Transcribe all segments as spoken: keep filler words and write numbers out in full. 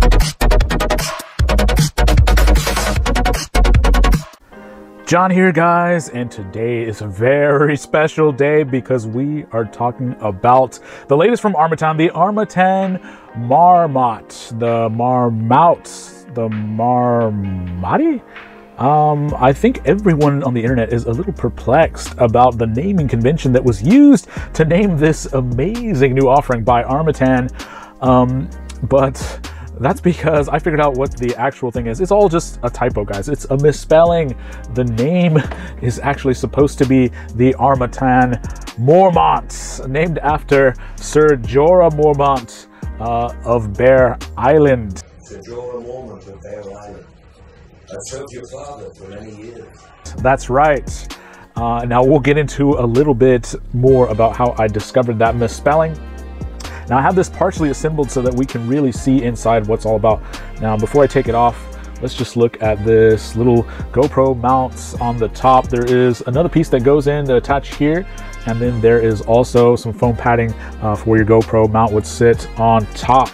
John here, guys, and today is a very special day because we are talking about the latest from Armatan, the Armatan Marmot, the Marmout, the Marmotti? Um, I think everyone on the internet is a little perplexed about the naming convention that was used to name this amazing new offering by Armatan, um, but that's because I figured out what the actual thing is. It's all just a typo, guys. It's a misspelling. The name is actually supposed to be the Armatan Mormont, named after Sir Jorah Mormont uh, of Bear Island. Sir Jorah Mormont of Bear Island. I served your father for many years. That's right. Uh, now we'll get into a little bit more about how I discovered that misspelling. Now I have this partially assembled so that we can really see inside what's all about. Now before I take it off, let's just look at this little GoPro mounts on the top. There is another piece that goes in to attach here, and then there is also some foam padding uh, for where your GoPro mount would sit on top.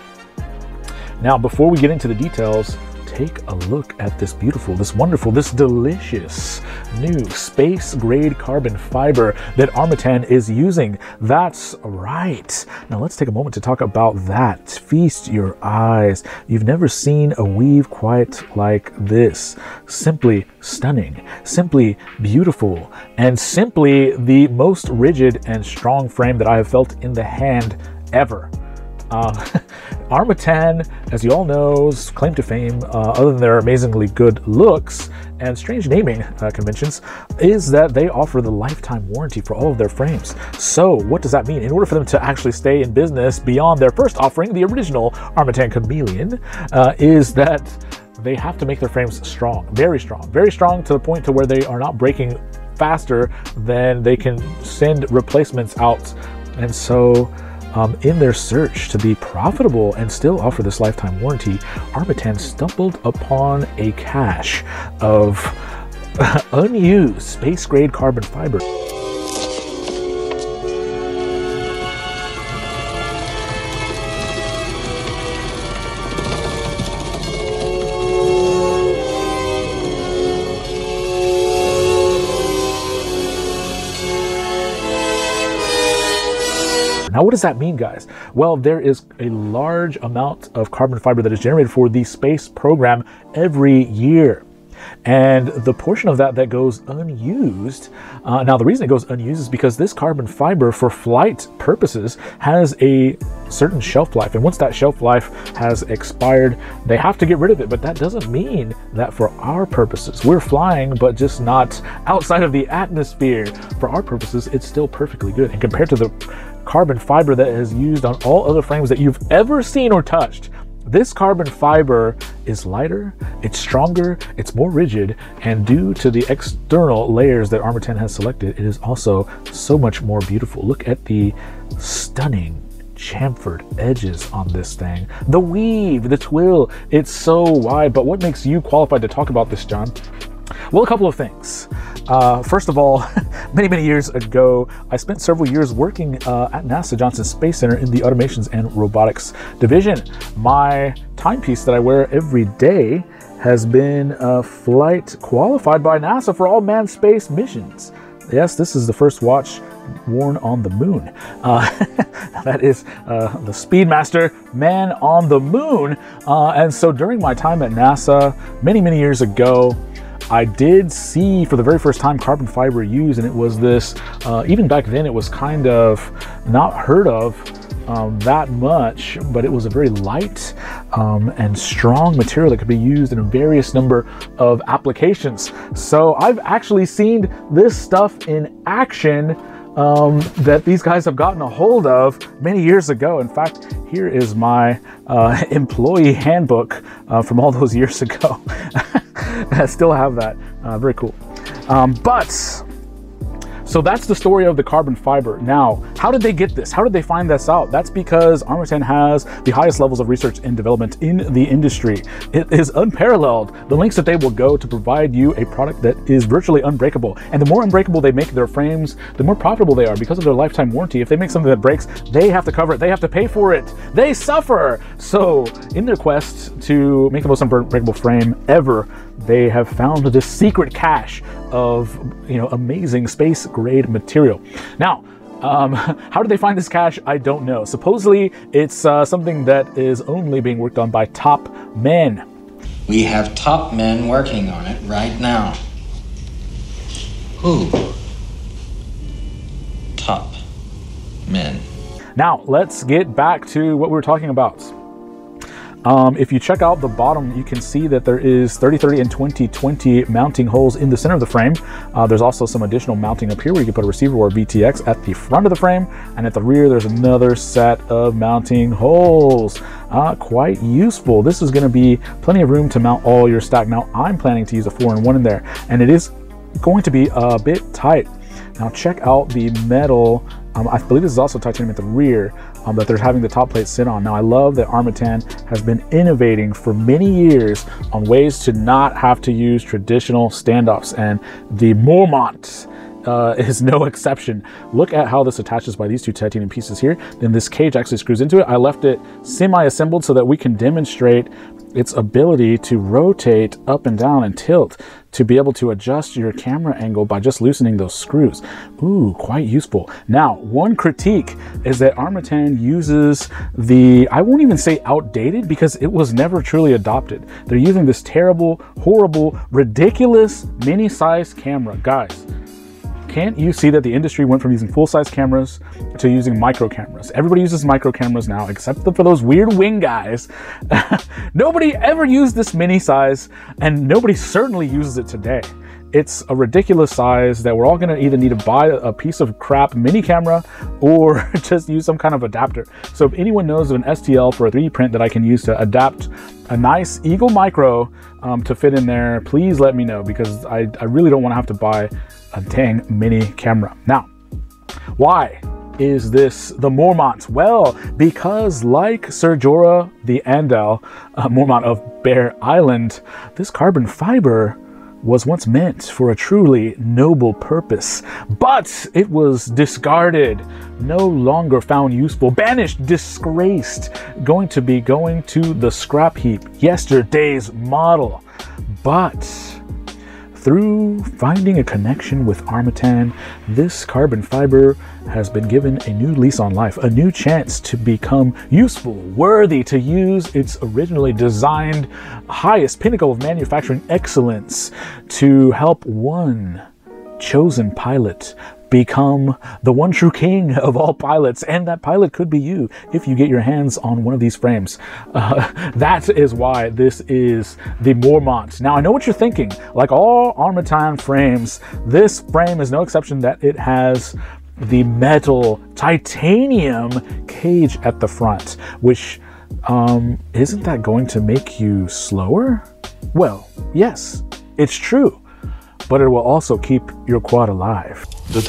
Now before we get into the details, take a look at this beautiful, this wonderful, this delicious new space grade carbon fiber that Armatan is using. That's right. Now let's take a moment to talk about that. Feast your eyes. You've never seen a weave quite like this. Simply stunning, simply beautiful, and simply the most rigid and strong frame that I have felt in the hand ever. Uh, Armatan, as you all know, claim to fame, uh, other than their amazingly good looks and strange naming uh, conventions, is that they offer the lifetime warranty for all of their frames. So what does that mean? In order for them to actually stay in business beyond their first offering, the original Armatan Chameleon, uh, is that they have to make their frames strong, very strong, very strong to the point to where they are not breaking faster than they can send replacements out. And so Um, in their search to be profitable and still offer this lifetime warranty, Armatan stumbled upon a cache of unused space grade carbon fiber. Now, what does that mean, guys? Well, there is a large amount of carbon fiber that is generated for the space program every year. And the portion of that that goes unused, uh, now the reason it goes unused is because this carbon fiber for flight purposes has a certain shelf life. And once that shelf life has expired, they have to get rid of it. But that doesn't mean that for our purposes, we're flying, but just not outside of the atmosphere. For our purposes, it's still perfectly good. And compared to the carbon fiber that is used on all other frames that you've ever seen or touched, this carbon fiber is lighter, it's stronger, it's more rigid, and due to the external layers that Armatan has selected, it is also so much more beautiful. Look at the stunning chamfered edges on this thing. The weave, the twill, it's so wide. But what makes you qualified to talk about this, John? Well, a couple of things. Uh, first of all, many, many years ago, I spent several years working uh, at NASA Johnson Space Center in the Automations and Robotics Division. My timepiece that I wear every day has been uh, flight qualified by NASA for all manned space missions. Yes, this is the first watch worn on the moon. Uh, that is uh, the Speedmaster Man on the Moon. Uh, and so during my time at NASA, many, many years ago, I did see for the very first time carbon fiber used, and it was this, uh, even back then it was kind of not heard of um, that much, but it was a very light um, and strong material that could be used in a various number of applications. So I've actually seen this stuff in action um, that these guys have gotten a hold of many years ago. In fact, here is my uh, employee handbook uh, from all those years ago. I still have that. Uh, very cool. Um, but So that's the story of the carbon fiber. Now, how did they get this? How did they find this out? That's because Armatan has the highest levels of research and development in the industry. It is unparalleled, the lengths that they will go to provide you a product that is virtually unbreakable. And the more unbreakable they make their frames, the more profitable they are because of their lifetime warranty. If they make something that breaks, they have to cover it. They have to pay for it. They suffer. So in their quest to make the most unbreakable frame ever, they have found this secret cache of, you know, amazing space grade material. Now, um, how did they find this cache? I don't know. Supposedly, it's uh, something that is only being worked on by top men. We have top men working on it right now. Who? Top men. Now, let's get back to what we were talking about. Um, if you check out the bottom, you can see that there is thirty thirty and twenty twenty mounting holes in the center of the frame. Uh, there's also some additional mounting up here where you can put a receiver or a V T X at the front of the frame. And at the rear, there's another set of mounting holes. Uh, quite useful. This is going to be plenty of room to mount all your stack. Now, I'm planning to use a four in one in there, and it is going to be a bit tight. Now, check out the metal. Um, I believe this is also titanium at the rear um, that they're having the top plate sit on. Now, I love that Armatan has been innovating for many years on ways to not have to use traditional standoffs, and the Mormont uh, is no exception. Look at how this attaches by these two titanium pieces here. Then this cage actually screws into it. I left it semi-assembled so that we can demonstrate its ability to rotate up and down and tilt to be able to adjust your camera angle by just loosening those screws. Ooh, quite useful. Now, one critique is that Armatan uses the, I won't even say outdated because it was never truly adopted. They're using this terrible, horrible, ridiculous mini-size camera. Guys, can't you see that the industry went from using full-size cameras to using micro cameras? Everybody uses micro cameras now, except for those weird wing guys. Nobody ever used this mini size, and nobody certainly uses it today. It's a ridiculous size that we're all gonna either need to buy a piece of crap mini camera or just use some kind of adapter. So if anyone knows of an S T L for a three D print that I can use to adapt a nice Eagle Micro um, to fit in there, please let me know, because I, I really don't wanna have to buy a dang mini camera. Now, why is this the Mormont? Well, because like Sir Jorah the Andal, uh, Mormont of Bear Island, this carbon fiber was once meant for a truly noble purpose, but it was discarded, no longer found useful, banished, disgraced, going to be going to the scrap heap, yesterday's model. But through finding a connection with Armatan, this carbon fiber has been given a new lease on life, a new chance to become useful, worthy to use its originally designed highest pinnacle of manufacturing excellence to help one chosen pilot become the one true king of all pilots. And that pilot could be you if you get your hands on one of these frames. Uh, that is why this is the Mormont. Now, I know what you're thinking. Like all Armatan frames, this frame is no exception that it has the metal titanium cage at the front, which um, isn't that going to make you slower? Well, yes, it's true, but it will also keep your quad alive.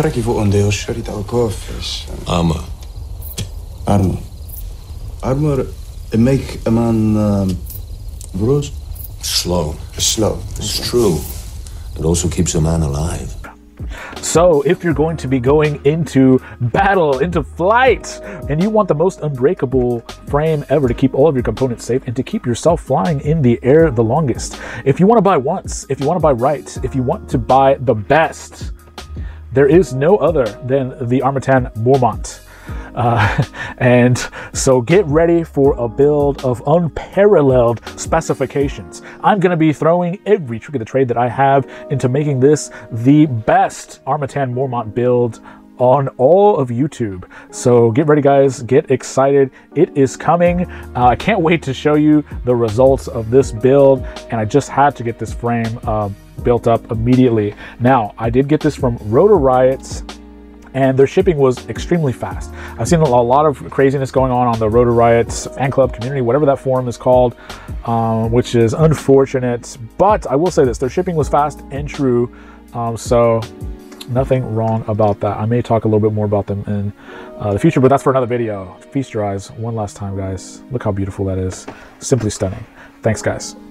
Armor. Armor. Armor make a man um, grows Slow. slow. It's true. It also keeps a man alive. So if you're going to be going into battle, into flight, and you want the most unbreakable frame ever to keep all of your components safe and to keep yourself flying in the air the longest, if you want to buy once, if you want to buy right, if you want to buy the best, there is no other than the Armatan Mormont. Uh, and so get ready for a build of unparalleled specifications. I'm going to be throwing every trick of the trade that I have into making this the best Armatan Mormont build on all of YouTube. So get ready, guys, get excited. It is coming. uh, I can't wait to show you the results of this build, and I just had to get this frame uh, built up immediately. Now, I did get this from Rotor Riot, and their shipping was extremely fast. I've seen a lot of craziness going on on the Rotor Riot fan club community, whatever that forum is called, um, which is unfortunate. But I will say this, their shipping was fast and true. Um, so Nothing wrong about that. I may talk a little bit more about them in uh, the future, but that's for another video. Feast your eyes one last time, guys. Look how beautiful that is. Simply stunning. Thanks, guys.